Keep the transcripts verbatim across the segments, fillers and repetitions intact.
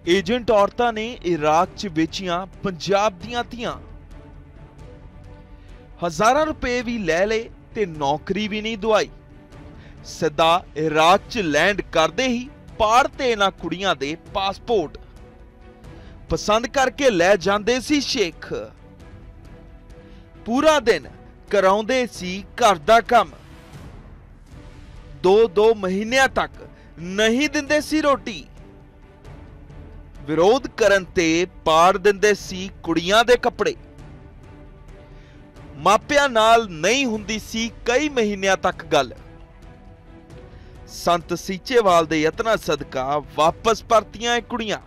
Agent ਔਰਤਾਂ ਨੇ Iraq 'ਚ ਵੇਚੀਆਂ ਪੰਜਾਬ ਦੀਆਂ ਧੀਆਂ। ਹਜ਼ਾਰਾਂ ਰੁਪਏ ਵੀ ਲੈ ਲਏ ਤੇ ਨੌਕਰੀ ਵੀ ਨਹੀਂ ਦਵਾਈ। ਸਿੱਧਾ ਇਰਾਕ 'ਚ ਲੈਂਡ ਕਰਦੇ ਹੀ ਪਾੜਤੇ ਇਹਨਾਂ ਕੁੜੀਆਂ ਦੇ ਪਾਸਪੋਰਟ। ਪਸੰਦ ਕਰਕੇ ਲੈ ਜਾਂਦੇ ਸੀ ਸ਼ੇਖ। ਪੂਰਾ ਦਿਨ ਕਰਾਉਂਦੇ ਸੀ ਘਰ ਦਾ ਕੰਮ। ਦੋ ਦੋ ਮਹੀਨਿਆਂ ਤੱਕ ਨਹੀਂ ਦਿੰਦੇ ਸੀ ਰੋਟੀ। ਵਿਰੋਧ ਕਰਨ ਤੇ ਪਾੜ ਦਿੰਦੇ ਸੀ ਕੁੜੀਆਂ ਦੇ ਕੱਪੜੇ। ਮਾਪਿਆਂ ਨਾਲ ਨਹੀਂ ਹੁੰਦੀ ਸੀ ਕਈ ਮਹੀਨਿਆਂ ਤੱਕ ਗੱਲ। ਸੰਤ ਸੀਚੇਵਾਲ ਦੇ ਯਤਨਾਂ ਸਦਕਾ ਵਾਪਸ ਪਰਤੀਆਂ ਇਹ ਕੁੜੀਆਂ।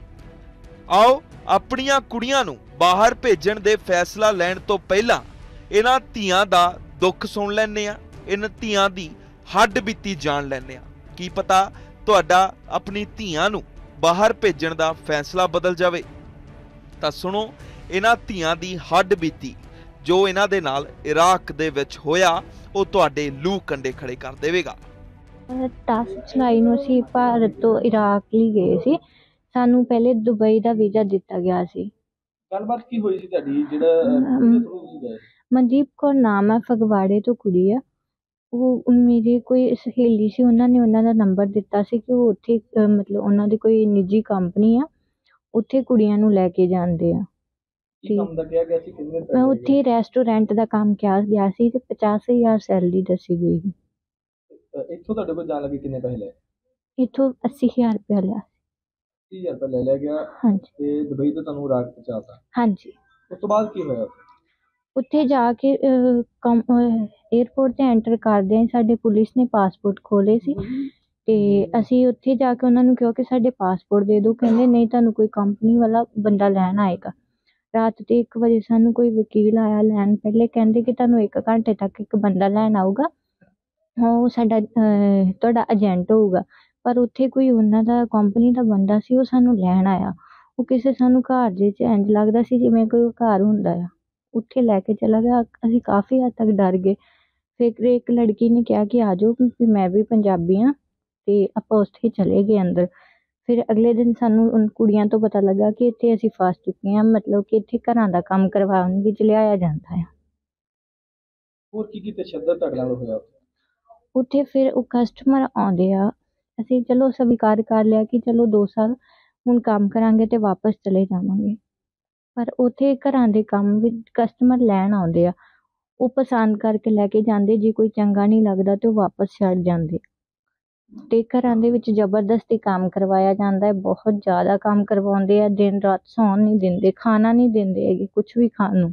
ਆਓ ਆਪਣੀਆਂ ਕੁੜੀਆਂ ਨੂੰ ਬਾਹਰ ਭੇਜਣ ਦੇ ਫੈਸਲਾ ਲੈਣ ਤੋਂ ਪਹਿਲਾਂ ਇਹਨਾਂ ਧੀਆਂ ਦਾ ਦੁੱਖ ਸੁਣ ਲੈਂਦੇ ਆ, ਇਹਨਾਂ ਧੀਆਂ ਦੀ ਹੱਡ ਬੀਤੀ ਜਾਣ ਲੈਂਦੇ ਆ। ਕੀ ਪਤਾ ਤੁਹਾਡਾ ਆਪਣੀ ਧੀਆਂ ਨੂੰ ਬਾਹਰ ਭੇਜਣ ਦਾ ਫੈਸਲਾ ਬਦਲ ਜਾਵੇ। ਤਾਂ ਸੁਣੋ ਇਹਨਾਂ ਧੀਆਂ ਦੀ ਹੱਡ ਬੀਤੀ ਜੋ ਇਹਨਾਂ ਦੇ ਨਾਲ ਇਰਾਕ ਦੇ ਵਿੱਚ ਹੋਇਆ, ਉਹ ਤੁਹਾਡੇ ਲੂ ਕੰਡੇ ਖੜੇ ਕਰ ਦੇਵੇਗਾ। ਦਸ ਜੁਲਾਈ ਨੂੰ ਅਸੀਂ ਭਾਰਤ ਤੋਂ ਇਰਾਕ ਲਈ ਗਏ ਸੀ। ਸਾਨੂੰ ਪਹਿਲੇ ਦੁਬਈ ਦਾ ਵੀਜ਼ਾ ਦਿੱਤਾ ਗਿਆ ਸੀ। ਗੱਲਬਾਤ ਕੀ ਹੋਈ ਸੀ ਤੁਹਾਡੀ ਜਿਹੜਾ ਕਿਹਦੇ ਥਰੂ ਤੁਸੀਂ ਗਏ? ਮਨਦੀਪ ਕੌਰ ਨਾਮ ਹੈ, ਫਗਵਾੜੇ ਤੋਂ ਕੁੜੀ ਆ। ਉਹ ਮੇਰੀ ਕੋਈ ਸਹੇਲੀ ਸੀ, ਉਹਨਾਂ ਨੇ ਉਹਨਾਂ ਦਾ ਨੰਬਰ ਦਿੱਤਾ ਸੀ ਕਿ ਉਹ ਉੱਥੇ ਮਤਲਬ ਉਹਨਾਂ ਦੀ ਕੋਈ ਨਿੱਜੀ ਕੰਪਨੀ ਆ, ਉੱਥੇ ਕੁੜੀਆਂ ਨੂੰ ਲੈ ਕੇ ਜਾਂਦੇ ਆ। ਕੀ ਕੰਮ ਦਾ ਕਿਹਾ ਗਿਆ ਸੀ? ਕਿੰਨੇ ਮੈਂ ਉੱਥੇ ਰੈਸਟੋਰੈਂਟ ਦਾ ਕੰਮ ਕਿਹਾ ਗਿਆ ਸੀ ਤੇ ਪਚਾਸ ਹਜ਼ਾਰ ਸੈਲਰੀ ਦੱਸੀ ਗਈ ਸੀ। ਇੱਥੋਂ ਤੁਹਾਡੇ ਕੋਲ ਜਾਣ ਲੱਗੇ ਕਿੰਨੇ ਪੈਸੇ ਲਏ? ਇੱਥੋਂ ਅੱਸੀ ਹਜ਼ਾਰ ਰੁਪਇਆ ਲਿਆ। ਤੀਹ ਹਜ਼ਾਰ ਰੁਪਇਆ ਲੈ ਲਿਆ ਗਿਆ। ਹਾਂਜੀ। ਤੇ ਦੁਬਈ ਤੋਂ ਤੁਹਾਨੂੰ ਇਰਾਕ ਪਹੁੰਚਾਤਾ? ਹਾਂਜੀ। ਉਸ ਤੋਂ ਬਾਅਦ ਕੀ ਹੋਇਆ? ਉੱਥੇ ਜਾ ਕੇ ਏਅਰਪੋਰਟ ਤੇ ਐਂਟਰ ਕਰਦੇ ਸਾਡੇ ਪੁਲਿਸ ਨੇ ਪਾਸਪੋਰਟ ਖੋਲੇ ਸੀ ਤੇ ਅਸੀਂ ਉੱਥੇ ਜਾ ਕੇ ਉਹਨਾਂ ਨੂੰ ਕਿਹਾ ਕਿ ਸਾਡੇ ਪਾਸਪੋਰਟ ਦੇ ਦਿਓ। ਕਹਿੰਦੇ ਨਹੀਂ, ਤੁਹਾਨੂੰ ਕੋਈ ਕੰਪਨੀ ਵਾਲਾ ਬੰਦਾ ਲੈਣ ਆਏਗਾ। ਰਾਤ ਦੇ ਇੱਕ ਵਜੇ ਸਾਨੂੰ ਕੋਈ ਵਕੀਲ ਆਇਆ ਲੈਣ। ਪਹਿਲੇ ਕਹਿੰਦੇ ਕਿ ਤੁਹਾਨੂੰ ਇੱਕ ਘੰਟੇ ਤੱਕ ਇੱਕ ਬੰਦਾ ਲੈਣ ਆਊਗਾ, ਉਹ ਸਾਡਾ ਤੁਹਾਡਾ ਏਜੰਟ ਹੋਊਗਾ। ਪਰ ਉੱਥੇ ਕੋਈ ਉਹਨਾਂ ਦਾ ਕੰਪਨੀ ਦਾ ਬੰਦਾ ਸੀ, ਉਹ ਸਾਨੂੰ ਲੈਣ ਆਇਆ। ਉਹ ਕਿਸੇ ਸਾਨੂੰ ਘਰ ਜਿਹੇ 'ਚ ਇੰਝ ਲੱਗਦਾ ਸੀ ਜਿਵੇਂ ਕੋਈ ਘਰ ਹੁੰਦਾ ਆ, ਉੱਥੇ ਲੈ ਕੇ ਚਲਾ ਗਿਆ। ਅਸੀਂ ਕਾਫੀ ਹੱਦ ਤੱਕ ਡਰ ਗਏ। ਫਿਰ ਇੱਕ ਲੜਕੀ ਨੇ ਕਿਹਾ ਕਿ ਆ ਜਾਓ, ਕਿਉਂਕਿ ਮੈਂ ਵੀ ਪੰਜਾਬੀ ਹਾਂ, ਤੇ ਆਪਾਂ ਉੱਥੇ ਚਲੇ ਗਏ ਅੰਦਰ। ਫਿਰ ਅਗਲੇ ਦਿਨ ਸਾਨੂੰ ਕੁੜੀਆਂ ਤੋਂ ਪਤਾ ਲੱਗਾ ਕਿ ਇੱਥੇ ਅਸੀਂ ਫਸ ਚੁੱਕੇ ਹਾਂ, ਮਤਲਬ ਕਿ ਇੱਥੇ ਘਰਾਂ ਦਾ ਕੰਮ ਕਰਵਾਉਣ ਵਿੱਚ ਲਿਆਇਆ ਜਾਂਦਾ ਆ। ਹੋਰ ਕੀ ਕੀ ਤਸ਼ੱਦਦ ਤੁਹਾਡੇ ਨਾਲ ਹੋਇਆ ਉੱਥੇ? ਫਿਰ ਉਹ ਕਸਟਮਰ ਆਉਂਦੇ ਆ, ਅਸੀਂ ਚਲੋ ਸਵੀਕਾਰ ਕਰ ਲਿਆ ਕਿ ਚਲੋ ਦੋ ਸਾਲ ਹੁਣ ਕੰਮ ਕਰਾਂਗੇ ਤੇ ਵਾਪਸ ਚਲੇ ਜਾਵਾਂਗੇ। ਪਰ ਉੱਥੇ ਘਰਾਂ ਦੇ ਕੰਮ ਵਿੱਚ ਕਸਟਮਰ ਲੈਣ ਆਉਂਦੇ ਆ, ਉਹ ਪਸੰਦ ਕਰਕੇ ਲੈ ਕੇ ਜਾਂਦੇ। ਜੇ ਕੋਈ ਚੰਗਾ ਨਹੀਂ ਲੱਗਦਾ ਤੇ ਉਹ ਵਾਪਸ ਛੱਡ ਜਾਂਦੇ। ਤੇ ਘਰਾਂ ਦੇ ਵਿੱਚ ਜ਼ਬਰਦਸਤੀ ਕੰਮ ਕਰਵਾਇਆ ਜਾਂਦਾ ਹੈ, ਬਹੁਤ ਜ਼ਿਆਦਾ ਕੰਮ ਕਰਵਾਉਂਦੇ ਆ। ਦਿਨ ਰਾਤ ਸੌਣ ਨਹੀਂ ਦਿੰਦੇ, ਖਾਣਾ ਨਹੀਂ ਦਿੰਦੇ ਹੈਗੇ, ਕੁਛ ਵੀ ਖਾਣ ਨੂੰ।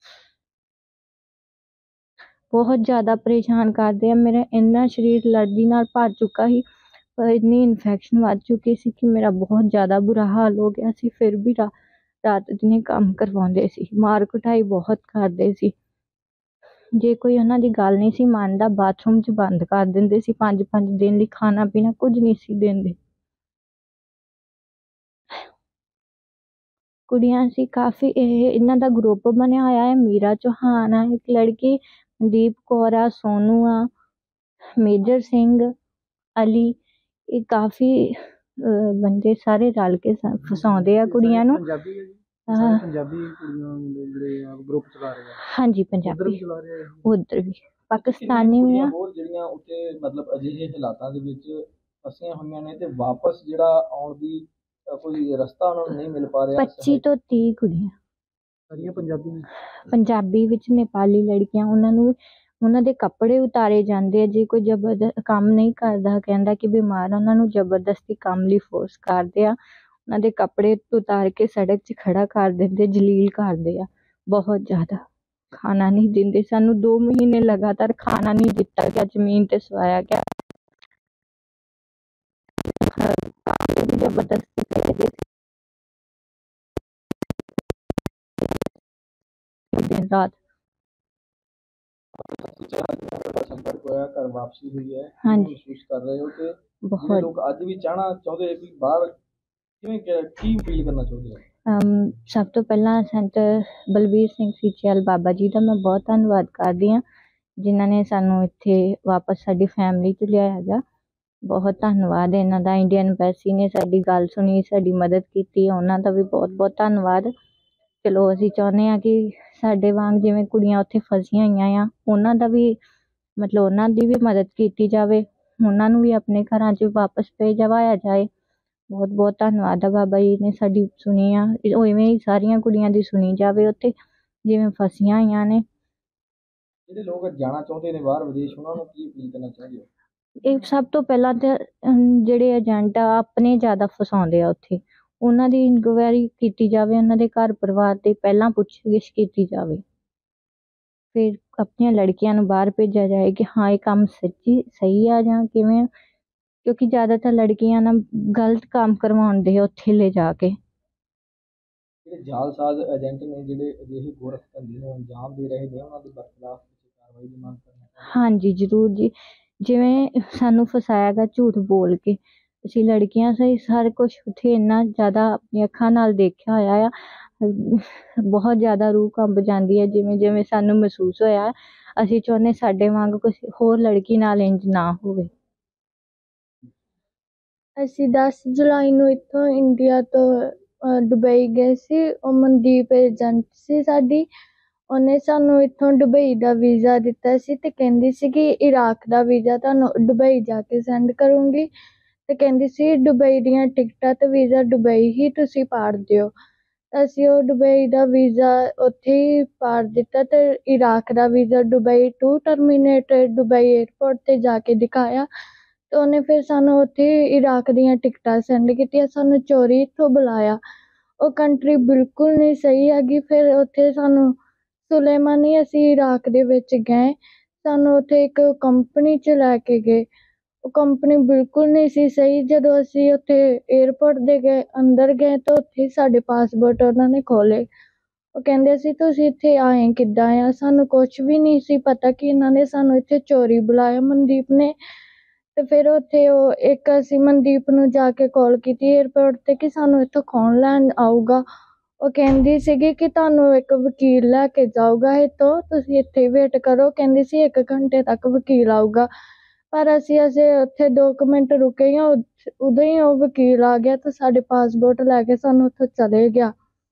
ਬਹੁਤ ਜ਼ਿਆਦਾ ਪਰੇਸ਼ਾਨ ਕਰਦੇ ਆ। ਮੇਰਾ ਇੰਨਾ ਸਰੀਰ ਐਲਰਜੀ ਨਾਲ ਭਰ ਚੁੱਕਾ ਸੀ, ਪਰ ਇੰਨੀ ਇਨਫੈਕਸ਼ਨ ਵੱਧ ਚੁੱਕੀ ਸੀ ਕਿ ਮੇਰਾ ਬਹੁਤ ਜ਼ਿਆਦਾ ਬੁਰਾ ਹਾਲ ਹੋ ਗਿਆ ਸੀ। ਫਿਰ ਵੀ ਰਾ ਰਾਤ ਦਿਨ ਕੰਮ ਕਰਵਾਉਂਦੇ ਸੀ, ਮਾਰ ਕੁਟਾਈ ਬਹੁਤ ਕਰਦੇ ਸੀ। ਜੇ ਕੋਈ ਉਹਨਾਂ ਦੀ ਗੱਲ ਨਹੀਂ ਸੀ ਮੰਨਦਾ, ਬਾਥਰੂਮ 'ਚ ਬੰਦ ਕਰ ਦਿੰਦੇ ਸੀ। ਪੰਜ ਪੰਜ ਦਿਨ ਲਈ ਖਾਣਾ ਪੀਣਾ ਕੁਝ ਨਹੀਂ ਸੀ ਦਿੰਦੇ। ਕੁੜੀਆਂ ਸੀ ਕਾਫੀ। ਇਹ ਇਹਨਾਂ ਦਾ ਗਰੁੱਪ ਬਣਿਆ ਹੋਇਆ ਹੈ। ਮੀਰਾ ਚੌਹਾਨ ਆ ਇੱਕ ਲੜਕੀ, ਮਨਦੀਪ ਕੌਰ ਆ, ਸੋਨੂ ਆ, ਮੇਜਰ ਸਿੰਘ, ਅਲੀ, ਇਹ ਕਾਫੀ ਬੰਦੇ ਸਾਰੇ ਰਲ ਕੇ ਫਸਾਉਂਦੇ ਆ ਕੁੜੀਆਂ ਨੂੰ। ਪੰਜਾਬੀ ਪੰਜਾਬੀ ਕੁੜੀਆਂ ਜਿਹੜੇ ਆ ਗਰੁੱਪ ਚਲਾ ਰਹੇ ਆ? ਹਾਂਜੀ, ਪੰਜਾਬੀ ਚਲਾ ਰਹੇ ਆ। ਉਧਰ ਵੀ ਪਾਕਿਸਤਾਨੀ ਵੀ ਆ। ਹੋਰ ਜਿਹੜੀਆਂ ਉੱਥੇ ਮਤਲਬ ਅਜਿਹੇ ਹਾਲਾਤਾਂ ਦੇ ਵਿੱਚ ਫਸੀਆਂ ਹੋਈਆਂ ਨੇ ਤੇ ਵਾਪਸ ਜਿਹੜਾ ਆਉਣ ਦੀ ਕੋਈ ਰਸਤਾ ਉਹਨਾਂ ਨੂੰ ਨਹੀਂ ਮਿਲ ਪਾ ਰਿਹਾ? ਪੱਚੀ ਤੋਂ ਤੀਹ ਕੁੜੀਆਂ ਸਾਰੀਆਂ ਪੰਜਾਬੀ ਨੇ। ਪੰਜਾਬੀ ਵਿੱਚ ਨੇਪਾਲੀ ਲੜਕੀਆਂ, ਉਹਨਾਂ ਨੂੰ ਉਹਨਾਂ ਦੇ ਕੱਪੜੇ ਉਤਾਰੇ ਜਾਂਦੇ ਆ। ਜੇ ਕੋਈ ਜ਼ਬਰਦਸਤ ਕੰਮ ਨਹੀਂ ਕਰਦਾ, ਕਹਿੰਦਾ ਕਿ ਬਿਮਾਰ, ਉਹਨਾਂ ਨੂੰ ਜ਼ਬਰਦਸਤੀ ਕੰਮ ਲਈ ਫੋਰਸ ਕਰਦੇ ਆ। ਉਹਨਾਂ ਦੇ ਕੱਪੜੇ ਉਤਾਰ ਕੇ ਸੜਕ 'ਚ ਖੜਾ ਕਰ ਦਿੰਦੇ, ਜਲੀਲ ਕਰਦੇ ਆ ਬਹੁਤ ਜ਼ਿਆਦਾ। ਖਾਣਾ ਨਹੀਂ ਦਿੰਦੇ ਸਾਨੂੰ, ਦੋ ਮਹੀਨੇ ਲਗਾਤਾਰ ਖਾਣਾ ਨਹੀਂ ਦਿੱਤਾ ਗਿਆ, ਜ਼ਮੀਨ ਤੇ ਸਵਾਇਆ ਗਿਆ। ਜ਼ਬਰਦਸਤੀ ਕਰਦੇ ਦਿਨ ਰਾਤ। ਸੰਪਰਕ ਹੋਇਆ, ਘਰ ਵਾਪਸੀ ਹੋਈ ਹੈ, ਮਹਿਸੂਸ ਕਰ ਰਹੇ ਹੋ ਕਿ ਬਹੁਤ ਲੋਕ ਅੱਜ ਵੀ ਚਾਹਣਾ ਚਾਹੁੰਦੇ ਕਿ ਬਾਹਰ ਕਿਵੇਂ ਕੀ ਫੀਲ ਕਰਨਾ ਚਾਹੁੰਦੇ ਹੋ? ਸਭ ਤੋਂ ਪਹਿਲਾਂ ਸੰਤ ਬਲਬੀਰ ਸਿੰਘ ਸੀਚੇਵਾਲ ਬਾਬਾ ਜੀ ਦਾ ਮੈਂ ਬਹੁਤ ਧੰਨਵਾਦ ਕਰਦੀ ਹਾਂ, ਜਿਨ੍ਹਾਂ ਨੇ ਸਾਨੂੰ ਇੱਥੇ ਵਾਪਸ ਸਾਡੀ ਫੈਮਿਲੀ 'ਚ ਲਿਆਇਆ ਗਾ। ਬਹੁਤ ਧੰਨਵਾਦ ਇਹਨਾਂ ਦਾ। ਇੰਡੀਅਨ ਐਮਬੈਸੀ ਨੇ ਸਾਡੀ ਗੱਲ ਸੁਣੀ, ਸਾਡੀ ਮਦਦ ਕੀਤੀ, ਉਹਨਾਂ ਦਾ ਵੀ ਬਹੁਤ ਬਹੁਤ ਧੰਨਵਾਦ। ਚਲੋ ਅਸੀਂ ਚਾਹੁੰਦੇ ਹਾਂ ਕਿ ਸਾਡੇ ਵਾਂਗ ਜਿਵੇਂ ਕੁੜੀਆਂ ਉੱਥੇ ਫਸੀਆਂ ਹੋਈਆਂ ਆ, ਉਹਨਾਂ ਦਾ ਵੀ ਮਤਲਬ ਉਹਨਾਂ ਦੀ ਵੀ ਮਦਦ ਕੀਤੀ ਜਾਵੇ, ਉਹਨਾਂ ਨੂੰ ਵੀ ਆਪਣੇ ਘਰਾਂ 'ਚ ਵਾਪਸ ਭੇਜਵਾਇਆ ਜਾਏ। ਬਹੁਤ ਬਹੁਤ ਧੰਨਵਾਦ ਆ, ਬਾਬਾ ਜੀ ਨੇ ਸਾਡੀ ਸੁਣੀ ਆ, ਉਹ ਇਵੇਂ ਹੀ ਸਾਰੀਆਂ ਕੁੜੀਆਂ ਦੀ ਸੁਣੀ ਜਾਵੇ ਉੱਥੇ ਜਿਵੇਂ ਫਸੀਆਂ ਹੋਈਆਂ ਨੇ। ਜਿਹੜੇ ਲੋਕ ਜਾਣਾ ਚਾਹੁੰਦੇ ਨੇ ਬਾਹਰ ਵਿਦੇਸ਼, ਉਹਨਾਂ ਨੂੰ ਕੀ ਅਪੀਲ ਕਰਨਾ ਚਾਹੁੰਦੇ ਹੋ? ਇਹ ਸਭ ਤੋਂ ਪਹਿਲਾਂ ਤਾਂ ਜਿਹੜੇ ਏਜੰਟ ਆ ਆਪਣੇ ਜ਼ਿਆਦਾ ਫਸਾਉਂਦੇ ਆ ਉੱਥੇ, ਉਹਨਾਂ ਦੀ ਇਨਕੁਆਇਰੀ ਕੀਤੀ ਜਾਵੇ, ਉਹਨਾਂ ਦੇ ਘਰ ਪਰਿਵਾਰ ਦੀ ਪਹਿਲਾਂ ਪੁੱਛ ਗਿੱਛ ਕੀਤੀ ਜਾਵੇ, ਫਿਰ ਆਪਣੀਆਂ ਲੜਕੀਆਂ ਨੂੰ ਬਾਹਰ ਭੇਜਿਆ ਜਾਏ ਕਿ ਹਾਂ ਇਹ ਕੰਮ ਸੱਚੀ ਸਹੀ ਆ ਜਾਂ ਕਿਵੇਂ, ਕਿਉਂਕਿ ਜ਼ਿਆਦਾਤਰ ਲੜਕੀਆਂ ਨਾਲ ਗਲਤ ਕੰਮ ਕਰਵਾਉਂਦੇ ਆ ਉੱਥੇ ਲੈ ਜਾ ਕੇ। ਜਿਹੜੇ ਜਾਲਸਾਜ਼ ਏਜੰਟ ਨੇ, ਜਿਹੜੇ ਅਜਿਹੇ ਗੋਰਖ ਧੰਦੇ ਨੂੰ ਅੰਜਾਮ ਦੇ ਰਹੇ ਨੇ, ਉਹਨਾਂ ਦੇ ਬਰਖਲਾਫ ਕਾਰਵਾਈ ਦੀ ਮੰਗ ਕਰਨਾ? ਹਾਂਜੀ ਜ਼ਰੂਰ ਜੀ, ਜਿਵੇਂ ਸਾਨੂੰ ਫਸਾਇਆ ਗਾ ਝੂਠ ਬੋਲ ਕੇ, ਅਸੀਂ ਲੜਕੀਆਂ ਸਹੀ ਸਾਰਾ ਕੁਛ ਉੱਥੇ ਇੰਨਾ ਜ਼ਿਆਦਾ ਆਪਣੀ ਅੱਖਾਂ ਨਾਲ ਦੇਖਿਆ ਹੋਇਆ ਆ, ਬਹੁਤ ਜ਼ਿਆਦਾ ਰੂਹ ਕੰਬ ਜਾਂਦੀ ਹੈ ਜਿਵੇਂ ਜਿਵੇਂ ਸਾਨੂੰ ਮਹਿਸੂਸ ਹੋਇਆ। ਅਸੀਂ ਚਾਹੁੰਦੇ ਸਾਡੇ ਵਾਂਗ ਕੁਛ ਹੋਰ ਲੜਕੀ ਨਾਲ ਇੰਝ ਨਾ ਹੋਵੇ। ਅਸੀਂ ਦਸ ਜੁਲਾਈ ਨੂੰ ਇੱਥੋਂ ਇੰਡੀਆ ਤੋਂ ਦੁਬਈ ਗਏ ਸੀ। ਉਹ ਮਨਦੀਪ ਏਜੰਟ ਸੀ ਸਾਡੀ, ਉਹਨੇ ਸਾਨੂੰ ਇੱਥੋਂ ਦੁਬਈ ਦਾ ਵੀਜ਼ਾ ਦਿੱਤਾ ਸੀ ਅਤੇ ਕਹਿੰਦੀ ਸੀ ਕਿ ਇਰਾਕ ਦਾ ਵੀਜ਼ਾ ਤੁਹਾਨੂੰ ਦੁਬਈ ਜਾ ਕੇ ਸੈਂਡ ਕਰੂੰਗੀ, ਅਤੇ ਕਹਿੰਦੀ ਸੀ ਦੁਬਈ ਦੀਆਂ ਟਿਕਟਾਂ ਅਤੇ ਵੀਜ਼ਾ ਦੁਬਈ ਹੀ ਤੁਸੀਂ ਪਾੜ ਦਿਓ। ਅਸੀਂ ਉਹ ਦੁਬਈ ਦਾ ਵੀਜ਼ਾ ਉੱਥੇ ਹੀ ਪਾੜ ਦਿੱਤਾ ਅਤੇ ਇਰਾਕ ਦਾ visa Dubai to terminate Dubai airport 'ਤੇ ਜਾ ਕੇ ਦਿਖਾਇਆ, ਅਤੇ ਉਹਨੇ ਫਿਰ ਸਾਨੂੰ ਉੱਥੇ ਇਰਾਕ ਦੀਆਂ ਟਿਕਟਾਂ ਸੈਂਡ ਕੀਤੀਆਂ, ਸਾਨੂੰ ਚੋਰੀ ਇੱਥੋਂ ਬੁਲਾਇਆ। ਉਹ ਕੰਟਰੀ ਬਿਲਕੁਲ ਨਹੀਂ ਸਹੀ ਹੈਗੀ। ਫਿਰ ਉੱਥੇ ਸਾਨੂੰ ਸੁਲੇਮਾਨੀ ਅਸੀਂ ਇਰਾਕ ਦੇ ਵਿੱਚ ਗਏ, ਸਾਨੂੰ ਉੱਥੇ ਇੱਕ ਕੰਪਨੀ 'ਚ ਲੈ ਕੇ ਗਏ, ਉਹ ਕੰਪਨੀ ਬਿਲਕੁਲ ਨਹੀਂ ਸੀ ਸਹੀ। ਜਦੋਂ ਅਸੀਂ ਉੱਥੇ ਏਅਰਪੋਰਟ ਦੇ ਗਏ ਅੰਦਰ ਗਏ ਤਾਂ ਉੱਥੇ ਸਾਡੇ ਪਾਸਪੋਰਟ ਉਹਨਾਂ ਨੇ ਖੋਲ੍ਹੇ। ਉਹ ਕਹਿੰਦੇ ਸੀ ਤੁਸੀਂ ਇੱਥੇ ਆਏ ਕਿੱਦਾਂ ਆ, ਸਾਨੂੰ ਕੁਛ ਵੀ ਨਹੀਂ ਸੀ ਪਤਾ ਕਿ ਇਹਨਾਂ ਨੇ ਸਾਨੂੰ ਇੱਥੇ ਚੋਰੀ ਬੁਲਾਇਆ ਮਨਦੀਪ ਨੇ। ਅਤੇ ਫਿਰ ਉੱਥੇ ਉਹ ਇੱਕ ਅਸੀਂ ਮਨਦੀਪ ਨੂੰ ਜਾ ਕੇ ਕਾਲ ਕੀਤੀ ਏਅਰਪੋਰਟ 'ਤੇ ਕਿ ਸਾਨੂੰ ਇੱਥੋਂ ਖੋਹਣ ਲੈਣ ਆਊਗਾ। ਉਹ ਕਹਿੰਦੀ ਸੀਗੀ ਕਿ ਤੁਹਾਨੂੰ ਇੱਕ ਵਕੀਲ ਲੈ ਕੇ ਜਾਊਗਾ ਇੱਥੋਂ, ਤੁਸੀਂ ਇੱਥੇ ਵੇਟ ਕਰੋ। ਕਹਿੰਦੀ ਸੀ ਇੱਕ ਘੰਟੇ ਤੱਕ ਵਕੀਲ ਆਊਗਾ, ਪਰ ਅਸੀਂ ਅਸੀਂ ਉੱਥੇ ਦੋ ਕੁ ਮਿੰਟ ਰੁਕੇ ਹੀ, ਉਦੋਂ ਹੀ ਉਹ ਵਕੀਲ ਆ ਗਿਆ ਅਤੇ ਸਾਡੇ ਪਾਸਪੋਰਟ ਲੈ ਕੇ ਸਾਨੂੰ ਉੱਥੋਂ ਚਲੇ ਗਿਆ।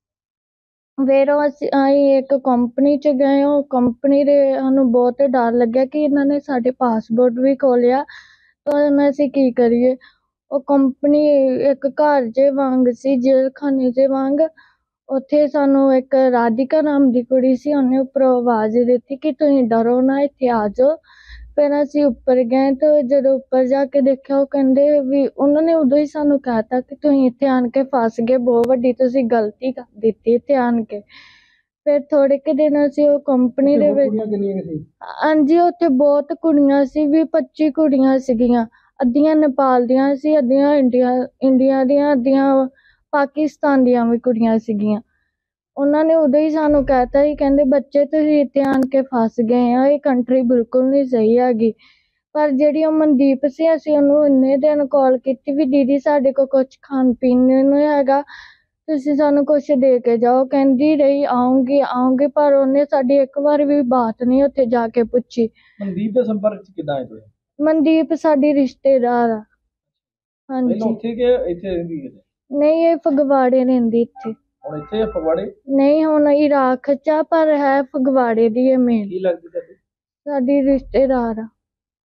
ਫਿਰ ਉਹ ਅਸੀਂ ਅਸੀਂ ਇੱਕ ਕੰਪਨੀ 'ਚ ਗਏ, ਉਹ ਕੰਪਨੀ ਦੇ ਸਾਨੂੰ ਬਹੁਤ ਡਰ ਲੱਗਿਆ ਕਿ ਇਹਨਾਂ ਨੇ ਸਾਡੇ ਪਾਸਪੋਰਟ ਵੀ ਖੋਹ ਲਿਆ, ਤਾਂ ਹੁਣ ਅਸੀਂ ਕੀ ਕਰੀਏ। ਉਹ ਕੰਪਨੀ ਇੱਕ ਘਰ ਜੇ ਵਾਂਗ ਸੀ, ਜੇਲ੍ਹ ਖਾਨੇ ਜੇ ਵਾਂਗ। ਉੱਥੇ ਸਾਨੂੰ ਇੱਕ ਰਾਧਿਕਾ ਨਾਮ ਦੀ ਕੁੜੀ ਸੀ, ਉਹਨੇ ਉੱਪਰੋਂ ਆਵਾਜ਼ ਦਿੱਤੀ ਕਿ ਤੁਸੀਂ ਡਰੋ ਨਾ, ਇੱਥੇ ਆ ਜਾਓ। ਫਿਰ ਅਸੀਂ ਉੱਪਰ ਗਏ ਅਤੇ ਜਦੋਂ ਉੱਪਰ ਜਾ ਕੇ ਦੇਖਿਆ, ਉਹ ਕਹਿੰਦੇ ਵੀ ਉਹਨਾਂ ਨੇ ਉਦੋਂ ਹੀ ਸਾਨੂੰ ਕਹਿ ਤਾ ਕਿ ਤੁਸੀਂ ਇੱਥੇ ਆਣ ਕੇ ਫਸ ਗਏ, ਬਹੁਤ ਵੱਡੀ ਤੁਸੀਂ ਗਲਤੀ ਕਰ ਦਿੱਤੀ ਇੱਥੇ ਆਣ ਕੇ। ਫਿਰ ਥੋੜ੍ਹੇ ਕੁ ਦਿਨ ਅਸੀਂ ਉਹ ਕੰਪਨੀ ਦੇ ਵਿੱਚ, ਹਾਂਜੀ ਉੱਥੇ ਬਹੁਤ ਕੁੜੀਆਂ ਸੀ, ਵੀਹ ਪੱਚੀ ਕੁੜੀਆਂ ਸੀਗੀਆਂ, ਅੱਧੀਆਂ ਨੇਪਾਲ ਦੀਆਂ ਸੀ, ਅੱਧੀਆਂ ਇੰਡੀਆ ਇੰਡੀਆ ਦੀਆਂ, ਅੱਧੀਆਂ ਪਾਕਿਸਤਾਨ ਦੀਆਂ ਵੀ ਕੁੜੀਆਂ ਸੀਗੀਆਂ। ਉਹਨਾਂ ਨੇ ਉਦੋਂ ਹੀ ਸਾਨੂੰ ਕਹਿ ਤਾ ਸੀ, ਕਹਿੰਦੇ ਬੱਚੇ ਤੁਸੀਂ ਇੱਥੇ ਆਣ ਕੇ ਫਸ ਗਏ ਆ, ਇਹ ਕੰਟਰੀ ਬਿਲਕੁਲ ਨਹੀਂ ਸਹੀ ਹੈਗੀ। ਪਰ ਜਿਹੜੀ ਉਹ ਮਨਦੀਪ ਸੀ, ਅਸੀਂ ਉਹਨੂੰ ਇੰਨੇ ਦਿਨ ਕਾਲ ਕੀਤੀ ਵੀ ਦੀਦੀ ਸਾਡੇ ਕੋਲ ਕੁਛ ਖਾਣ ਪੀਣ ਨੂੰ ਨਹੀਂ ਹੈਗਾ, ਤੁਸੀਂ ਸਾਨੂੰ ਕੁਛ ਦੇ ਕੇ ਜਾਓ। ਕਹਿੰਦੀ ਰਹੀ ਆਊਂਗੀ ਆਊਂਗੀ, ਪਰ ਉਹਨੇ ਸਾਡੀ ਇੱਕ ਵਾਰ ਵੀ ਬਾਤ ਨਹੀਂ ਉੱਥੇ ਜਾ ਕੇ ਪੁੱਛੀ। ਮਨਦੀਪ ਦੇ ਸੰਪਰਕ 'ਚ ਕਿੱਦਾਂ ਆਏ ਤੁਸੀਂ? ਮਨਦੀਪ ਸਾਡੀ ਰਿਸ਼ਤੇਦਾਰ ਆ। ਹਾਂਜੀ ਉੱਥੇ ਕਿ ਇੱਥੇ ਰਹਿੰਦੀ ਹੈ? ਨਹੀਂ ਇਹ ਫਗਵਾੜੇ ਰਹਿੰਦੀ ਇੱਥੇ। ਹੁਣ ਇੱਥੇ ਆ ਫਗਵਾੜੇ? ਨਹੀਂ ਹੁਣ ਇਰਾਕ 'ਚ ਆ, ਪਰ ਹੈ ਫਗਵਾੜੇ ਦੀ ਹੈ ਮੇਨ। ਕੀ ਲੱਗਦੀ ਤੁਹਾਡੀ? ਸਾਡੀ ਰਿਸ਼ਤੇਦਾਰ ਆ।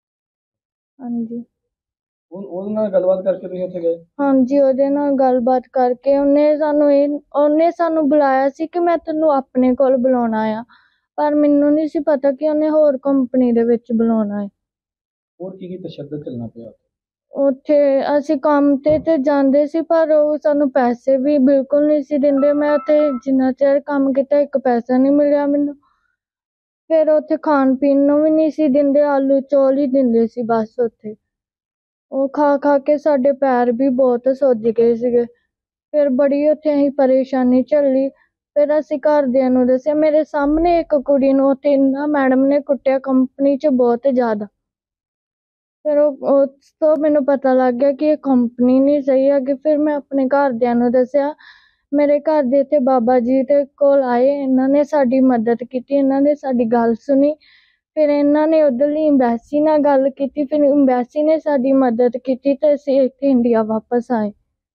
ਹਾਂਜੀ ਉਹਦੇ ਨਾਲ ਗੱਲਬਾਤ ਕਰਕੇ ਤੁਸੀਂ ਉੱਥੇ ਗਏ? ਹਾਂਜੀ ਉਹਦੇ ਨਾਲ ਗੱਲਬਾਤ ਕਰਕੇ ਉਹਨੇ ਸਾਨੂੰ ਇਹ ਉਹਨੇ ਸਾਨੂੰ ਬੁਲਾਇਆ ਸੀ ਕਿ ਮੈਂ ਤੈਨੂੰ ਆਪਣੇ ਕੋਲ ਬੁਲਾਉਣਾ ਆ, ਪਰ ਮੈਨੂੰ ਨਹੀਂ ਸੀ ਪਤਾ ਕਿ ਉਹਨੇ ਹੋਰ ਕੰਪਨੀ ਦੇ ਵਿੱਚ ਬੁਲਾਉਣਾ ਹੈ। ਹੋਰ ਕੀ ਕੀ ਤਸ਼ੱਦਦ ਚੱਲਣਾ ਪਿਆ ਉੱਥੇ? ਅਸੀਂ ਕੰਮ 'ਤੇ ਤਾਂ ਜਾਂਦੇ ਸੀ, ਪਰ ਉਹ ਸਾਨੂੰ ਪੈਸੇ ਵੀ ਬਿਲਕੁਲ ਨਹੀਂ ਸੀ ਦਿੰਦੇ। ਮੈਂ ਉੱਥੇ ਜਿੰਨਾ ਚਿਰ ਕੰਮ ਕੀਤਾ ਇੱਕ ਪੈਸਾ ਨਹੀਂ ਮਿਲਿਆ ਮੈਨੂੰ। ਫਿਰ ਉੱਥੇ ਖਾਣ ਪੀਣ ਨੂੰ ਵੀ ਨਹੀਂ ਸੀ ਦਿੰਦੇ, ਆਲੂ ਚੌਲ ਹੀ ਦਿੰਦੇ ਸੀ ਬਸ ਉੱਥੇ। ਉਹ ਖਾ ਖਾ ਕੇ ਸਾਡੇ ਪੈਰ ਵੀ ਬਹੁਤ ਸੁੱਜ ਗਏ ਸੀਗੇ। ਫਿਰ ਬੜੀ ਉੱਥੇ ਅਸੀਂ ਪਰੇਸ਼ਾਨੀ ਝੱਲੀ। ਫਿਰ ਅਸੀਂ ਘਰਦਿਆਂ ਨੂੰ ਦੱਸਿਆ, ਮੇਰੇ ਸਾਹਮਣੇ ਇੱਕ ਕੁੜੀ ਨੂੰ ਉੱਥੇ ਇੰਨਾ ਮੈਡਮ ਨੇ ਕੁੱਟਿਆ ਕੰਪਨੀ 'ਚ ਬਹੁਤ ਜ਼ਿਆਦਾ। ਫਿਰ ਉਹ ਉਸ ਤੋਂ ਮੈਨੂੰ ਪਤਾ ਲੱਗ ਗਿਆ ਕਿ ਇਹ ਕੰਪਨੀ ਨਹੀਂ ਸਹੀ ਹੈਗੀ। ਫਿਰ ਮੈਂ ਆਪਣੇ ਘਰਦਿਆਂ ਨੂੰ ਦੱਸਿਆ, ਮੇਰੇ ਘਰ ਦੇ ਇੱਥੇ ਬਾਬਾ ਜੀ ਦੇ ਕੋਲ ਆਏ, ਇਹਨਾਂ ਨੇ ਸਾਡੀ ਮਦਦ ਕੀਤੀ, ਇਹਨਾਂ ਨੇ ਸਾਡੀ ਗੱਲ ਸੁਣੀ। ਫਿਰ ਇਹਨਾਂ ਨੇ ਉੱਧਰਲੀ ਅੰਬੈਸੀ ਨਾਲ ਗੱਲ ਕੀਤੀ, ਫਿਰ ਅੰਬੈਸੀ ਨੇ ਸਾਡੀ ਮਦਦ ਕੀਤੀ ਤੇ ਅਸੀਂ ਇੱਥੇ ਇੰਡੀਆ ਵਾਪਸ ਆਏ।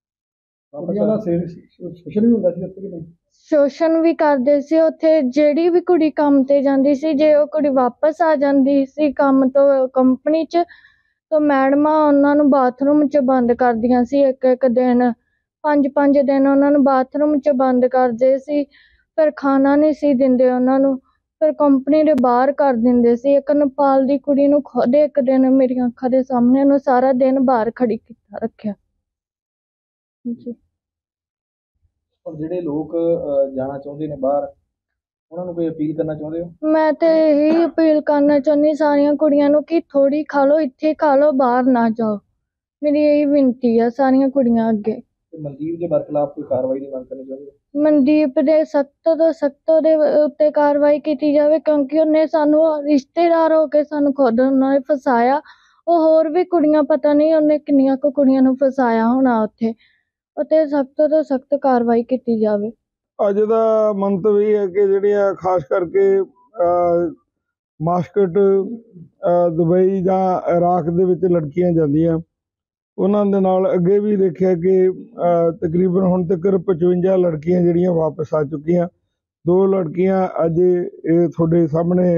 ਸ਼ੋਸ਼ਣ ਵੀ ਹੁੰਦਾ ਸੀ ਉੱਥੇ ਕਿ ਨਹੀਂ? ਸ਼ੋਸ਼ਣ ਵੀ ਕਰਦੇ ਸੀ ਉੱਥੇ। ਜਿਹੜੀ ਵੀ ਕੁੜੀ ਕੰਮ ਤੇ ਜਾਂਦੀ ਸੀ, ਜੇ ਉਹ ਕੁੜੀ ਵਾਪਸ ਆ ਜਾਂਦੀ ਸੀ ਕੰਮ ਤੋਂ ਕੰਪਨੀ 'ਚ, ਤਾਂ ਮੈਡਮਾਂ ਉਹਨਾਂ ਨੂੰ ਬਾਥਰੂਮ 'ਚ ਬੰਦ ਕਰਦੀਆਂ ਸੀ। ਇੱਕ ਇੱਕ ਦਿਨ ਪੰਜ ਪੰਜ ਦਿਨ ਉਹਨਾਂ ਨੂੰ ਬਾਥਰੂਮ 'ਚ ਬੰਦ ਕਰਦੇ ਸੀ। ਫਿਰ ਖਾਣਾ ਨਹੀਂ ਸੀ ਦਿੰਦੇ ਉਹਨਾਂ ਨੂੰ, ਫਿਰ ਕੰਪਨੀ ਦੇ ਬਾਹਰ ਕਰ ਦਿੰਦੇ ਸੀ। ਇੱਕ ਨੇਪਾਲ ਦੀ ਕੁੜੀ ਨੂੰ ਖੁਦ ਇੱਕ ਦਿਨ ਮੇਰੀਆਂ ਅੱਖਾਂ ਦੇ ਸਾਹਮਣੇ ਉਹਨੂੰ ਸਾਰਾ ਦਿਨ ਬਾਹਰ ਖੜੀ ਕੀਤਾ ਰੱਖਿਆ ਜੀ। ਔਰ ਜਿਹੜੇ ਲੋਕ ਅਹ, ਜਾਣਾ ਚਾਹੁੰਦੇ ਨੇ ਬਾਹਰ, ਉਹਨਾਂ ਨੂੰ ਕੋਈ ਅਪੀਲ ਕਰਨਾ ਚਾਹੁੰਦੇ ਹੋ? ਮੈਂ ਤੇ ਇਹੀ ਅਪੀਲ ਕਰਨਾ ਚਾਹੁੰਦੀ ਸਾਰੀਆਂ ਕੁੜੀਆਂ ਨੂੰ ਕਿ ਥੋੜ੍ਹੀ ਖਾ ਲਓ, ਇੱਥੇ ਖਾ ਲਓ, ਬਾਹਰ ਨਾ ਜਾਓ। ਮੇਰੀ ਇਹੀ ਬੇਨਤੀ ਆ ਸਾਰੀਆਂ ਕੁੜੀਆਂ ਅੱਗੇ। ਤੇ ਮਨਦੀਪ ਦੇ ਬਰਖਲਾਫ ਕੋਈ ਕਾਰਵਾਈ ਦੀ ਮੰਗ ਕਰਨੀ ਚਾਹੁੰਦੇ ਹੋ? ਮਨਦੀਪ ਦੇ ਸਖਤ ਤੋਂ ਸਖਤ ਉਹਦੇ ਉੱਤੇ ਕਾਰਵਾਈ ਕੀਤੀ ਜਾਵੇ, ਕਿਉਂਕਿ ਉਹਨੇ ਸਾਨੂੰ ਰਿਸ਼ਤੇਦਾਰ ਹੋ ਕੇ ਸਾਨੂੰ ਖੁਦ ਉਹਨਾਂ ਨੇ ਫਸਾਇਆ। ਉਹ ਹੋਰ ਵੀ ਕੁੜੀਆਂ, ਪਤਾ ਨਹੀਂ ਉਹਨੇ ਕਿੰਨੀਆਂ ਕੁ ਕੁੜੀਆਂ ਨੂੰ ਫਸਾਇਆ ਹੋਣਾ ਉੱਥੇ। ਉੱਤੇ ਸਖਤ ਤੋਂ ਸਖਤ ਕਾਰਵਾਈ ਕੀਤੀ ਜਾਵੇ। ਅੱਜ ਦਾ ਮੰਤਵ ਇਹ ਹੈ ਕਿ ਜਿਹੜੀਆਂ ਖਾਸ ਕਰਕੇ ਮਾਸਕਟ, ਦੁਬਈ ਜਾਂ ਇਰਾਕ ਦੇ ਵਿੱਚ ਲੜਕੀਆਂ ਜਾਂਦੀਆਂ, ਉਹਨਾਂ ਦੇ ਨਾਲ ਅੱਗੇ ਵੀ ਦੇਖਿਆ ਕਿ ਤਕਰੀਬਨ ਹੁਣ ਤੱਕ ਪਚਵੰਜਾ ਲੜਕੀਆਂ ਜਿਹੜੀਆਂ ਵਾਪਸ ਆ ਚੁੱਕੀਆਂ। ਦੋ ਲੜਕੀਆਂ ਅੱਜ ਇਹ ਤੁਹਾਡੇ ਸਾਹਮਣੇ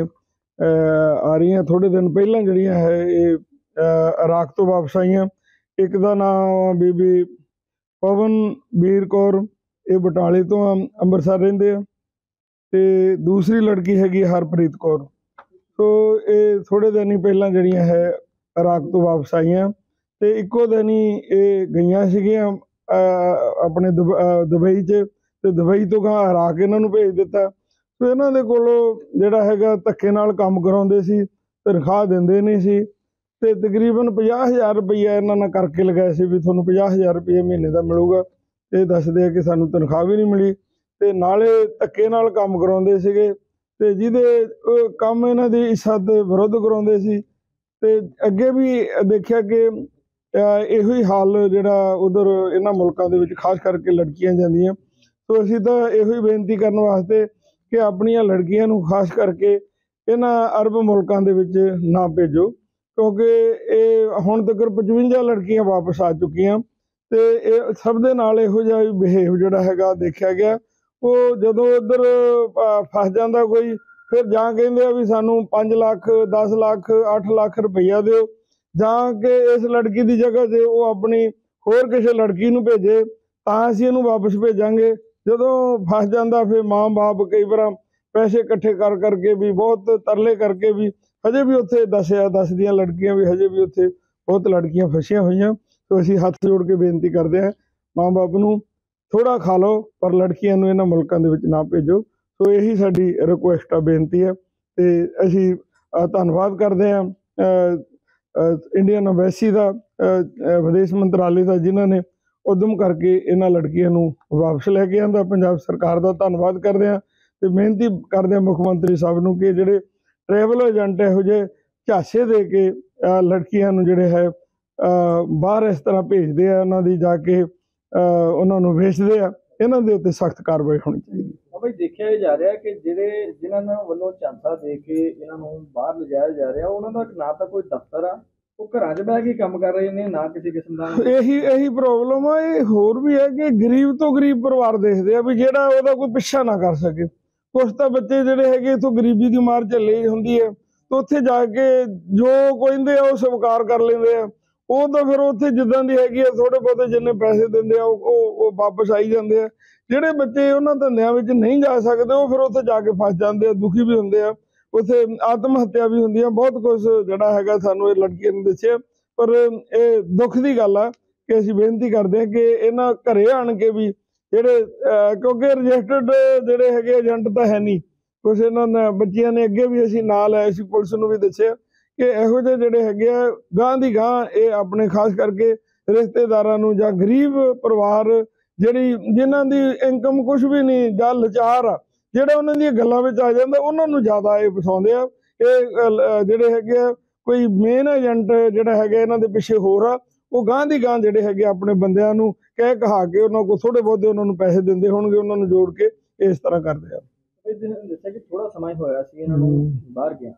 ਆ ਰਹੀਆਂ, ਥੋੜ੍ਹੇ ਦਿਨ ਪਹਿਲਾਂ ਜਿਹੜੀਆਂ ਹੈ ਇਹ ਇਰਾਕ ਤੋਂ ਵਾਪਸ ਆਈਆਂ। ਇੱਕ ਦਾ ਨਾਮ ਬੀਬੀ ਪਵਨਬੀਰ ਕੌਰ, ਇਹ ਬਟਾਲੇ ਤੋਂ ਅੰਮ੍ਰਿਤਸਰ ਰਹਿੰਦੇ ਆ, ਤੇ ਦੂਸਰੀ ਲੜਕੀ ਹੈਗੀ ਹਰਪ੍ਰੀਤ ਕੌਰ। ਸੋ ਇਹ ਥੋੜ੍ਹੇ ਦਿਨ ਹੀ ਪਹਿਲਾਂ ਜਿਹੜੀਆਂ ਹੈ ਇਰਾਕ ਤੋਂ ਵਾਪਸ ਆਈਆਂ, ਤੇ ਇੱਕੋ ਦਿਨ ਹੀ ਇਹ ਗਈਆਂ ਸੀਗੀਆਂ ਆਪਣੇ ਦੁਬ ਦੁਬਈ 'ਚ, ਤੇ ਦੁਬਈ ਤੋਂ ਗਾਂ ਇਰਾਕ ਇਹਨਾਂ ਨੂੰ ਭੇਜ ਦਿੱਤਾ। ਸੋ ਇਹਨਾਂ ਦੇ ਕੋਲੋਂ ਜਿਹੜਾ ਹੈਗਾ ਧੱਕੇ ਨਾਲ ਕੰਮ ਕਰਾਉਂਦੇ ਸੀ, ਤਨਖਾਹ ਦਿੰਦੇ ਨਹੀਂ ਸੀ, ਤੇ ਤਕਰੀਬਨ ਪੰਜਾਹ ਹਜ਼ਾਰ ਰੁਪਈਆ ਇਹਨਾਂ ਨਾਲ ਕਰਕੇ ਲਗਾਇਆ ਸੀ ਵੀ ਤੁਹਾਨੂੰ ਪੰਜਾਹ ਹਜ਼ਾਰ ਰੁਪਈਆ ਮਹੀਨੇ ਦਾ ਮਿਲੂਗਾ। ਇਹ ਦੱਸਦੇ ਆ ਕਿ ਸਾਨੂੰ ਤਨਖਾਹ ਵੀ ਨਹੀਂ ਮਿਲੀ, ਤੇ ਨਾਲੇ ਧੱਕੇ ਨਾਲ ਕੰਮ ਕਰਾਉਂਦੇ ਸੀਗੇ, ਤੇ ਜਿਹਦੇ ਕੰਮ ਇਹਨਾਂ ਦੀ ਇੱਛਾ ਦੇ ਵਿਰੁੱਧ ਕਰਾਉਂਦੇ ਸੀ। ਤੇ ਅੱਗੇ ਵੀ ਦੇਖਿਆ ਕਿ ਇਹੋ ਹੀ ਹਾਲ ਜਿਹੜਾ ਉਧਰ ਇਹਨਾਂ ਮੁਲਕਾਂ ਦੇ ਵਿੱਚ ਖਾਸ ਕਰਕੇ ਲੜਕੀਆਂ ਜਾਂਦੀਆਂ। ਸੋ ਅਸੀਂ ਤਾਂ ਇਹੋ ਹੀ ਬੇਨਤੀ ਕਰਨ ਵਾਸਤੇ ਕਿ ਆਪਣੀਆਂ ਲੜਕੀਆਂ ਨੂੰ ਖਾਸ ਕਰਕੇ ਇਹਨਾਂ ਅਰਬ ਮੁਲਕਾਂ ਦੇ ਵਿੱਚ ਨਾ ਭੇਜੋ, ਕਿਉਂਕਿ ਇਹ ਹੁਣ ਤੱਕ ਪਚਵੰਜਾ ਲੜਕੀਆਂ ਵਾਪਸ ਆ ਚੁੱਕੀਆਂ, ਤੇ ਇਹ ਸਭ ਦੇ ਨਾਲ ਇਹੋ ਜਿਹਾ ਬਿਹੇਵ ਜਿਹੜਾ ਹੈਗਾ ਦੇਖਿਆ ਗਿਆ। ਉਹ ਜਦੋਂ ਉੱਧਰ ਫਸ ਜਾਂਦਾ ਕੋਈ, ਫਿਰ ਜਾਂ ਕਹਿੰਦੇ ਆ ਵੀ ਸਾਨੂੰ ਪੰਜ ਲੱਖ ਦਸ ਲੱਖ ਅੱਠ ਲੱਖ ਰੁਪਈਆ ਦਿਓ, ਜਾਂ ਕਿ ਇਸ ਲੜਕੀ ਦੀ ਜਗ੍ਹਾ 'ਤੇ ਉਹ ਆਪਣੀ ਹੋਰ ਕਿਸੇ ਲੜਕੀ ਨੂੰ ਭੇਜੇ ਤਾਂ ਅਸੀਂ ਇਹਨੂੰ ਵਾਪਸ ਭੇਜਾਂਗੇ। ਜਦੋਂ ਫਸ ਜਾਂਦਾ ਫਿਰ ਮਾਂ ਬਾਪ ਕਈ ਵਾਰ ਪੈਸੇ ਇਕੱਠੇ ਕਰ ਕਰਕੇ ਵੀ, ਬਹੁਤ ਤਰਲੇ ਕਰਕੇ ਵੀ, ਹਜੇ ਵੀ ਉੱਥੇ ਦੱਸਿਆ ਦੱਸਦੀਆਂ ਲੜਕੀਆਂ ਵੀ ਹਜੇ ਵੀ ਉੱਥੇ ਬਹੁਤ ਲੜਕੀਆਂ ਫਸੀਆਂ ਹੋਈਆਂ। ਸੋ ਅਸੀਂ ਹੱਥ ਜੋੜ ਕੇ ਬੇਨਤੀ ਕਰਦੇ ਹਾਂ ਮਾਂ ਬਾਪ ਨੂੰ, ਥੋੜ੍ਹਾ ਖਾ ਲਓ ਪਰ ਲੜਕੀਆਂ ਨੂੰ ਇਹਨਾਂ ਮੁਲਕਾਂ ਦੇ ਵਿੱਚ ਨਾ ਭੇਜੋ। ਸੋ ਇਹੀ ਸਾਡੀ ਰਿਕੁਐਸਟ ਆ, ਬੇਨਤੀ ਹੈ। ਤੇ ਅਸੀਂ ਧੰਨਵਾਦ ਕਰਦੇ ਹਾਂ ਇੰਡੀਅਨ ਅੰਬੈਸੀ ਦਾ, ਵਿਦੇਸ਼ ਮੰਤਰਾਲੇ ਦਾ, ਜਿਨ੍ਹਾਂ ਨੇ ਉਦਮ ਕਰਕੇ ਇਹਨਾਂ ਲੜਕੀਆਂ ਨੂੰ ਵਾਪਸ ਲੈ ਕੇ ਆਂਦਾ। ਪੰਜਾਬ ਸਰਕਾਰ ਦਾ ਧੰਨਵਾਦ ਕਰਦੇ ਹਾਂ, ਤੇ ਬੇਨਤੀ ਕਰਦੇ ਹਾਂ ਮੁੱਖ ਮੰਤਰੀ ਸਾਹਿਬ ਨੂੰ ਕਿ ਜਿਹੜੇ ਟਰੈਵਲ ਏਜੰਟ ਇਹੋ ਜਿਹੇ ਝਾਂਸੇ ਦੇ ਕੇ ਲੜਕੀਆਂ ਨੂੰ ਜਿਹੜੇ ਹੈ ਬਾਹਰ ਇਸ ਤਰ੍ਹਾਂ ਭੇਜਦੇ ਆ, ਉਹਨਾਂ ਦੀ ਜਾ ਕੇ ਉਹਨਾਂ ਨੂੰ ਵੇਚਦੇ ਆ, ਇਹਨਾਂ ਦੇ ਉੱਤੇ ਸਖਤ ਕਾਰਵਾਈ ਹੋਣੀ ਚਾਹੀਦੀ। ਭਾਈ ਦੇਖਿਆ ਜਾ ਰਿਹਾ ਕਿ ਜਿਹੜੇ ਜਿਨ੍ਹਾਂ ਵੱਲੋਂ ਝਾਂਸਾ ਦੇ ਕੇ ਇਹਨਾਂ ਨੂੰ ਬਾਹਰ ਲਿਜਾਇਆ ਜਾ ਰਿਹਾ, ਉਹਨਾਂ ਦਾ ਨਾ ਤਾਂ ਕੋਈ ਦਫ਼ਤਰ ਆ, ਉਹ ਘਰਾਂ 'ਚ ਬਹਿ ਕੇ ਕੰਮ ਕਰ ਰਹੇ ਨੇ, ਨਾ ਕਿਸੇ ਕਿਸਮ ਦਾ। ਇਹੀ ਇਹੀ ਪ੍ਰੋਬਲਮ ਆ। ਇਹ ਹੋਰ ਵੀ ਹੈ ਕਿ ਗਰੀਬ ਤੋਂ ਗਰੀਬ ਪਰਿਵਾਰ ਦੇਖਦੇ ਆ ਵੀ ਜਿਹੜਾ ਉਹਦਾ ਕੋਈ ਪਿੱਛਾ ਨਾ ਕਰ ਸਕੇ। ਕੁਛ ਤਾਂ ਬੱਚੇ ਜਿਹੜੇ ਹੈਗੇ ਇੱਥੋਂ ਗਰੀਬੀ ਦੀ ਮਾਰ ਝੱਲੀ ਹੁੰਦੀ ਹੈ, ਤਾਂ ਉੱਥੇ ਜਾ ਕੇ ਜੋ ਕਹਿੰਦੇ ਆ ਉਹ ਸਵੀਕਾਰ ਕਰ ਲੈਂਦੇ ਆ। ਉਹ ਤਾਂ ਫਿਰ ਉੱਥੇ ਜਿੱਦਾਂ ਦੀ ਹੈਗੀ ਆ, ਥੋੜ੍ਹੇ ਬਹੁਤੇ ਜਿੰਨੇ ਪੈਸੇ ਦਿੰਦੇ ਆ ਉਹ ਉਹ ਵਾਪਸ ਆਈ ਜਾਂਦੇ ਆ। ਜਿਹੜੇ ਬੱਚੇ ਉਹਨਾਂ ਧੰਦਿਆਂ ਵਿੱਚ ਨਹੀਂ ਜਾ ਸਕਦੇ, ਉਹ ਫਿਰ ਉੱਥੇ ਜਾ ਕੇ ਫਸ ਜਾਂਦੇ ਆ, ਦੁਖੀ ਵੀ ਹੁੰਦੇ ਆ, ਉੱਥੇ ਆਤਮ ਹੱਤਿਆ ਵੀ ਹੁੰਦੀ ਆ, ਬਹੁਤ ਕੁਝ ਜਿਹੜਾ ਹੈਗਾ ਸਾਨੂੰ ਇਹ ਲੜਕੀਆਂ ਨੇ ਦੱਸਿਆ। ਪਰ ਇਹ ਦੁੱਖ ਦੀ ਗੱਲ ਆ ਕਿ ਅਸੀਂ ਬੇਨਤੀ ਕਰਦੇ ਹਾਂ ਕਿ ਇਹਨਾਂ ਘਰੇ ਆਣ ਕੇ ਵੀ ਜਿਹੜੇ, ਕਿਉਂਕਿ ਰਜਿਸਟਰਡ ਜਿਹੜੇ ਹੈਗੇ ਏਜੰਟ ਤਾਂ ਹੈ ਨਹੀਂ ਕੁਛ, ਇਹਨਾਂ ਨੇ ਬੱਚਿਆਂ ਨੇ ਅੱਗੇ ਵੀ ਅਸੀਂ ਨਾਲ ਆਏ ਸੀ, ਪੁਲਿਸ ਨੂੰ ਵੀ ਦੱਸਿਆ ਕਿ ਇਹੋ ਜਿਹੇ ਜਿਹੜੇ ਹੈਗੇ ਆ ਗਾਂਹ ਦੀ ਗਾਂਹ ਇਹ ਆਪਣੇ ਖਾਸ ਕਰਕੇ ਰਿਸ਼ਤੇਦਾਰਾਂ ਨੂੰ ਜਾਂ ਗਰੀਬ ਪਰਿਵਾਰ ਜਿਹੜੀ ਜਿਨ੍ਹਾਂ ਦੀ ਇਨਕਮ ਕੁਛ ਵੀ ਨਹੀਂ ਜਾਂ ਲਾਚਾਰ ਆ, ਜਿਹੜਾ ਉਹਨਾਂ ਦੀਆਂ ਗੱਲਾਂ ਵਿੱਚ ਆ ਜਾਂਦਾ, ਉਹਨਾਂ ਨੂੰ ਜ਼ਿਆਦਾ ਇਹ ਫਸਾਉਂਦੇ ਆ। ਇਹ ਜਿਹੜੇ ਹੈਗੇ ਆ ਕੋਈ ਮੇਨ ਏਜੰਟ ਜਿਹੜਾ ਹੈਗਾ ਇਹਨਾਂ ਦੇ ਪਿੱਛੇ ਹੋਰ ਆ, ਉਹ ਗਾਂਹ ਦੀ ਗਾਂਹ ਜਿਹੜੇ ਹੈਗੇ ਆਪਣੇ ਬੰਦਿਆਂ ਨੂੰ ਕਹਿ ਕਹਾ ਕੇ ਉਹਨਾਂ ਕੋਲ ਥੋੜ੍ਹੇ ਬਹੁਤੇ ਉਹਨਾਂ ਨੂੰ ਪੈਸੇ ਦਿੰਦੇ ਹੋਣਗੇ, ਉਹਨਾਂ ਨੂੰ ਜੋੜ ਕੇ ਇਸ ਤਰ੍ਹਾਂ ਕਰਦੇ ਆ। ਦੱਸਿਆ ਕਿ ਥੋੜਾ ਸਮਾਂ ਹੋਇਆ ਸੀ ਇਹਨਾਂ ਨੂੰ ਬਾਹਰ ਗਿਆ,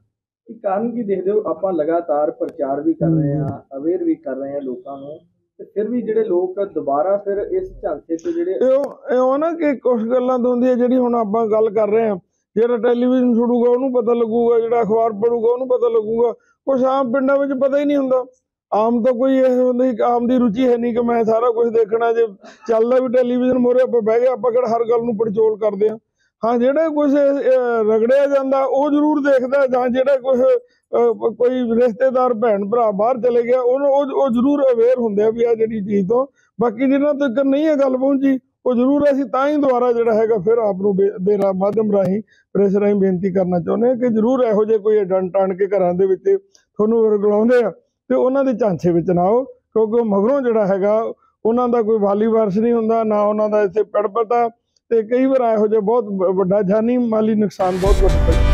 ਇਹ ਕਾਰਨ ਕੀ ਦੇਖਦੇ ਹੋ? ਆਪਾਂ ਲਗਾਤਾਰ ਪ੍ਰਚਾਰ ਵੀ ਕਰ ਰਹੇ ਹਾਂ, ਅਵੇਅਰ ਵੀ ਕਰ ਰਹੇ ਹਾਂ ਲੋਕਾਂ ਨੂੰ, ਤੇ ਫਿਰ ਵੀ ਜਿਹੜੇ ਲੋਕ ਦੁਬਾਰਾ ਫਿਰ ਇਸ ਝਾਂਸੇ 'ਚ ਜਿਹੜੇ ਇਹ ਇਹ ਨਾ ਕਿ ਕੁਛ ਗੱਲਾਂ ਤਾਂ ਹੁੰਦੀਆਂ ਜਿਹੜੀ ਹੁਣ ਆਪਾਂ ਗੱਲ ਕਰ ਰਹੇ ਹਾਂ, ਜਿਹੜਾ ਟੈਲੀਵਿਜ਼ਨ ਸੁਣੂਗਾ ਉਹਨੂੰ ਪਤਾ ਲੱਗੂਗਾ, ਜਿਹੜਾ ਅਖਬਾਰ ਪੜੂਗਾ ਉਹਨੂੰ ਪਤਾ ਲੱਗੂਗਾ, ਕੁਛ ਆਮ ਪਿੰਡਾਂ ਵਿੱਚ ਪਤਾ ਹੀ ਨਹੀਂ ਹੁੰਦਾ। ਆਮ ਤਾਂ ਕੋਈ ਇਹ ਹੁੰਦੀ, ਆਮ ਦੀ ਰੁਚੀ ਹੈ ਨਹੀਂ ਕਿ ਮੈਂ ਸਾਰਾ ਕੁਝ ਦੇਖਣਾ। ਜੇ ਚੱਲਦਾ ਵੀ ਟੈਲੀਵਿਜ਼ਨ ਮੋਰੇ ਆਪਾਂ ਬਹਿ ਗਏ, ਆਪਾਂ ਕਿਹੜਾ ਹਰ ਗੱਲ ਨੂੰ ਪੜਚੋਲ ਕਰਦੇ ਹਾਂ। ਹਾਂ, ਜਿਹੜਾ ਕੁਛ ਰਗੜਿਆ ਜਾਂਦਾ ਉਹ ਜ਼ਰੂਰ ਦੇਖਦਾ, ਜਾਂ ਜਿਹੜਾ ਕੁਛ ਕੋਈ ਰਿਸ਼ਤੇਦਾਰ ਭੈਣ ਭਰਾ ਬਾਹਰ ਚਲੇ ਗਿਆ ਉਹਨੂੰ ਉਹ ਜ਼ਰੂਰ ਅਵੇਅਰ ਹੁੰਦੇ ਆ ਵੀ ਆ ਜਿਹੜੀ ਚੀਜ਼ ਤੋਂ। ਬਾਕੀ ਜਿਨ੍ਹਾਂ ਤੱਕ ਨਹੀਂ ਇਹ ਗੱਲ ਪਹੁੰਚੀ ਉਹ ਜ਼ਰੂਰ ਅਸੀਂ ਤਾਂ ਹੀ ਦੁਬਾਰਾ ਜਿਹੜਾ ਹੈਗਾ ਫਿਰ ਆਪ ਨੂੰ ਬੇਰਾ ਮਾਧਿਅਮ ਰਾਹੀਂ ਪ੍ਰੈਸ ਰਾਹੀਂ ਬੇਨਤੀ ਕਰਨਾ ਚਾਹੁੰਦੇ ਹਾਂ ਕਿ ਜ਼ਰੂਰ ਇਹੋ ਜਿਹੇ ਕੋਈ ਏਜੰਟ ਆਣ ਕੇ ਘਰਾਂ ਦੇ ਵਿੱਚ ਤੁਹਾਨੂੰ ਵਰਗਲਾਉਂਦੇ ਆ ਤੇ ਉਹਨਾਂ ਦੇ ਝਾਂਸੇ ਵਿੱਚ ਨਾ ਆਓ, ਕਿਉਂਕਿ ਮਗਰੋਂ ਜਿਹੜਾ ਹੈਗਾ ਉਹਨਾਂ ਦਾ ਕੋਈ ਵਾਲੀ ਵਾਰਸ ਨਹੀਂ ਹੁੰਦਾ, ਨਾ ਉਹਨਾਂ ਦਾ ਇੱਥੇ ਪੜ ਪਤਾ, ਤੇ ਕਈ ਵਾਰ ਇਹੋ ਜਿਹਾ ਬਹੁਤ ਵੱਡਾ ਜਾਨੀ ਮਾਲੀ ਨੁਕਸਾਨ ਬਹੁਤ ਵੱਡਾ